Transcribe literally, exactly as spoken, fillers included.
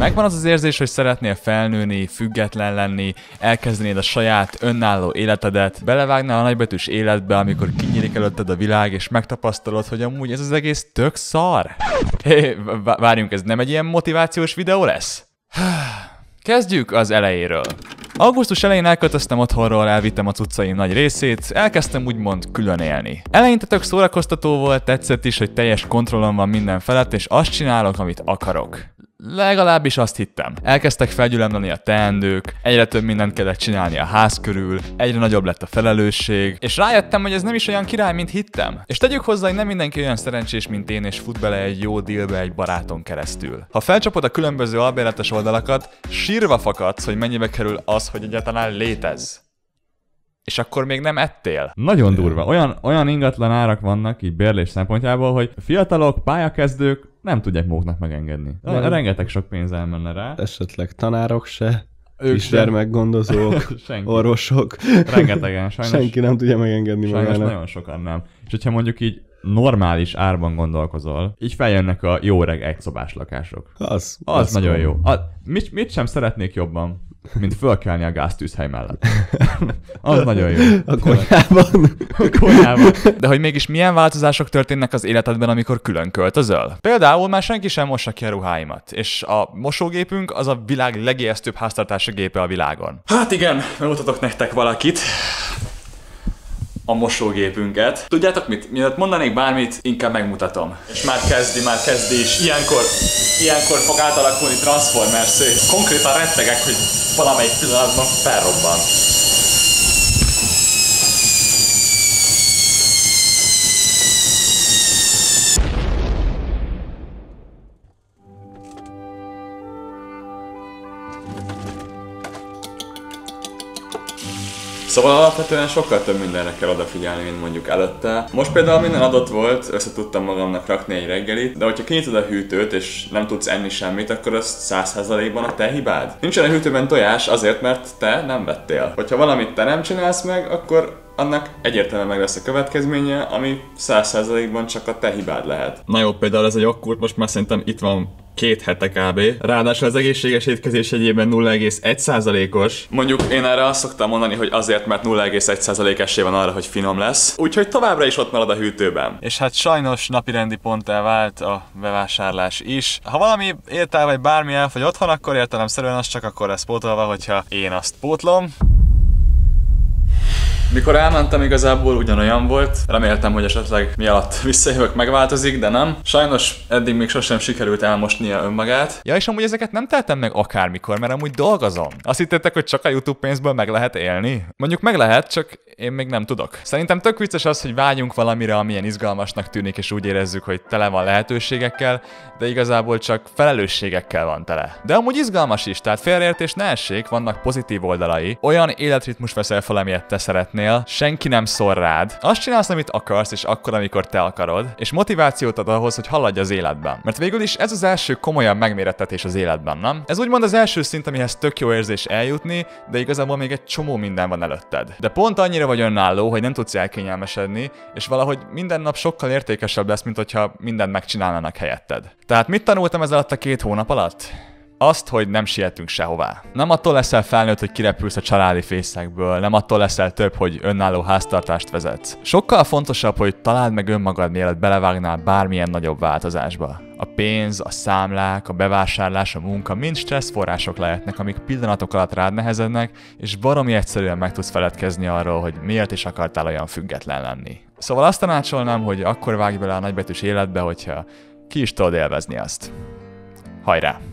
Megvan az az érzés, hogy szeretnél felnőni, független lenni, elkezdenéd a saját önálló életedet, belevágnál a nagybetűs életbe, amikor kinyílik előtted a világ, és megtapasztalod, hogy amúgy ez az egész tök szar. Hé, várjunk, ez nem egy ilyen motivációs videó lesz? Kezdjük az elejéről. Augusztus elején elköltöztem otthonról, elvittem a cuccaim nagy részét, elkezdtem úgymond külön élni. Eleinte tök szórakoztató volt, tetszett is, hogy teljes kontrollom van minden felett, és azt csinálok, amit akarok. Legalábbis azt hittem. Elkezdtek felgyülemleni a teendők, egyre több mindent kellett csinálni a ház körül, egyre nagyobb lett a felelősség, és rájöttem, hogy ez nem is olyan király, mint hittem. És tegyük hozzá, hogy nem mindenki olyan szerencsés, mint én, és fut bele egy jó dealbe egy baráton keresztül. Ha felcsapod a különböző albérletes oldalakat, sírva fakadsz, hogy mennyibe kerül az, hogy egyáltalán létez. És akkor még nem ettél. Nagyon durva. Olyan, olyan ingatlan árak vannak így bérlés szempontjából, hogy fiatalok, pályakezdők nem tudják maguknak megengedni. Nem. Rengeteg sok pénz elmenne rá. Esetleg tanárok se, kisgyermekgondozók, orvosok. Rengetegen, sajnos. Senki nem tudja megengedni sajnos magának. Nagyon sokan nem. És hogyha mondjuk így normális árban gondolkozol, így feljönnek a jó reg egyszobás lakások. Az, az, az nagyon jó. A, mit, mit sem szeretnék jobban, mint fölkelni a gáztűzhely mellett. Az nagyon jó. A konyhában. A konyhában. De hogy mégis milyen változások történnek az életedben, amikor külön költözöl? Például már senki sem mossa ki a ruháimat, és a mosógépünk az a világ legijesztőbb háztartási gépe a világon. Hát igen, megmutatok nektek valakit. A mosógépünket. Tudjátok mit? Mielőtt mondanék bármit, inkább megmutatom. És már kezdi, már kezdi is. Ilyenkor, ilyenkor fog átalakulni Transformers-szé. Konkrétan rettegek, hogy valamelyik pillanatban felrobban. Szóval alapvetően sokkal több mindenre kell odafigyelni, mint mondjuk előtte. Most például minden adott volt, össze tudtam magamnak rakni egy reggelit, de hogyha kinyitod a hűtőt és nem tudsz enni semmit, akkor az száz százalékban a te hibád. Nincsen a hűtőben tojás azért, mert te nem vettél. Hogyha valamit te nem csinálsz meg, akkor annak egyértelműen meg lesz a következménye, ami száz százalékban csak a te hibád lehet. Na jó, például ez a joghurt most már szerintem itt van két hete kb. Ráadásul az egészséges étkezés egyében nulla egész egy százalékos. Mondjuk én erre azt szoktam mondani, hogy azért, mert nulla egész egy százalék esély van arra, hogy finom lesz. Úgyhogy továbbra is ott marad a hűtőben. És hát sajnos napirendi ponttá vált a bevásárlás is. Ha valami értel vagy bármi elfogy otthon, akkor értelemszerűen az csak akkor lesz pótolva, hogyha én azt pótlom. Mikor elmentem, igazából ugyanolyan volt. Reméltem, hogy esetleg mi alatt visszajövök, megváltozik, de nem. Sajnos eddig még sosem sikerült elmosnia önmagát. Ja, és amúgy ezeket nem tettem meg akármikor, mert amúgy dolgozom. Azt hittétek, hogy csak a YouTube pénzből meg lehet élni? Mondjuk meg lehet, csak én még nem tudok. Szerintem tök vicces az, hogy vágyunk valamire, amilyen izgalmasnak tűnik, és úgy érezzük, hogy tele van lehetőségekkel, de igazából csak felelősségekkel van tele. De amúgy izgalmas is, tehát félreértés ne essék, vannak pozitív oldalai. Olyan életritmus veszel fel, amilyet te szeretnél, senki nem szól rád. Azt csinálsz, amit akarsz, és akkor, amikor te akarod, és motivációt ad ahhoz, hogy haladj az életben. Mert végül is ez az első komolyabb megmérettetés az életben, nem? Ez úgymond az első szint, amihez tök jó érzés eljutni, de igazából még egy csomó minden van előtted. De pont annyira vagy önálló, hogy nem tudsz elkényelmesedni, és valahogy minden nap sokkal értékesebb lesz, mint hogyha mindent megcsinálnának helyetted. Tehát mit tanultam ez alatt a két hónap alatt? Azt, hogy nem sietünk sehová. Nem attól leszel felnőtt, hogy kirepülsz a családi fészekből, nem attól leszel több, hogy önálló háztartást vezetsz. Sokkal fontosabb, hogy találd meg önmagad, mielőtt belevágnál bármilyen nagyobb változásba. A pénz, a számlák, a bevásárlás, a munka mind stresszforrások lehetnek, amik pillanatok alatt rád nehezednek, és baromi egyszerűen meg tudsz feledkezni arról, hogy miért is akartál olyan független lenni. Szóval azt tanácsolnám, hogy akkor vágj bele a nagybetűs életbe, hogyha ki is tudod élvezni azt. Hajrá!